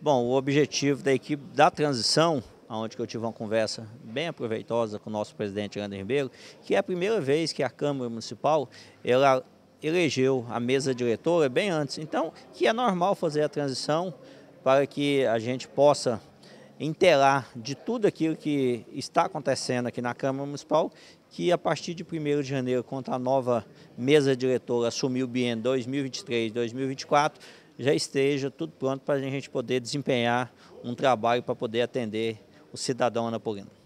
Bom, o objetivo da equipe da transição, onde eu tive uma conversa bem aproveitosa com o nosso presidente Leandro Ribeiro, que é a primeira vez que a Câmara Municipal ela elegeu a mesa diretora bem antes. Então, que é normal fazer a transição para que a gente possa inteirar de tudo aquilo que está acontecendo aqui na Câmara Municipal, que a partir de 1º de janeiro, quando a nova mesa diretora assumir o biênio 2023-2024, já esteja tudo pronto para a gente poder desempenhar um trabalho para poder atender o cidadão anapolino.